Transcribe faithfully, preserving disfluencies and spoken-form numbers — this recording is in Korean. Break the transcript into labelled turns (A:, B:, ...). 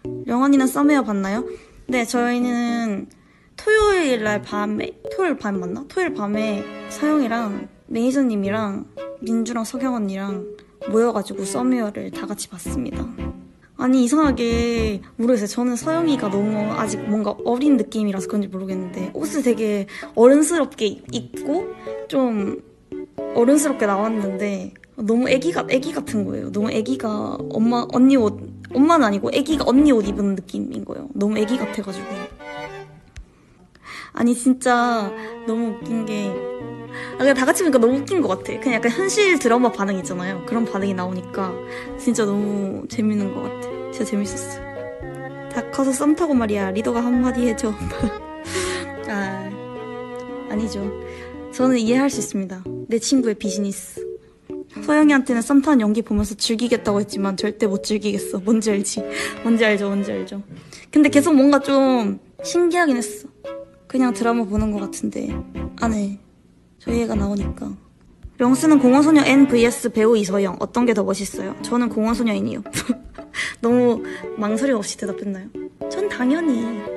A: 영원이는 썸웨어 봤나요? 네, 저희는 토요일 날 밤에, 토요일 밤 맞나? 토요일 밤에 서영이랑 매니저님이랑 민주랑 석영 언니랑 모여가지고 썸웨어를 다 같이 봤습니다. 아니 이상하게 모르겠어요. 저는 서영이가 너무 아직 뭔가 어린 느낌이라서 그런지 모르겠는데 옷을 되게 어른스럽게 입고 좀 어른스럽게 나왔는데 너무 애기가 애기 같은 거예요. 너무 애기가 엄마 언니 옷 엄마는 아니고 애기가 언니 옷 입은 느낌인 거예요. 너무 애기 같아가지고. 아니 진짜 너무 웃긴 게 아, 그냥 다 같이 보니까 너무 웃긴 것 같아. 그냥 약간 현실 드라마 반응 있잖아요. 그런 반응이 나오니까 진짜 너무 재밌는 것 같아. 진짜 재밌었어. 다 커서 썸 타고 말이야. 리더가 한마디 해줘. 아, 아니죠. 저는 이해할 수 있습니다. 내 친구의 비즈니스. 서영이한테는 썸 타는 연기 보면서 즐기겠다고 했지만 절대 못 즐기겠어. 뭔지 알지? 뭔지 알죠? 뭔지 알죠? 근데 계속 뭔가 좀 신기하긴 했어. 그냥 드라마 보는 것 같은데 안에 저희 애가 나오니까. 령스는 공원소녀 N vs 배우 이서영 어떤 게 더 멋있어요? 저는 공원소녀인이요. 너무 망설임 없이 대답했나요? 전 당연히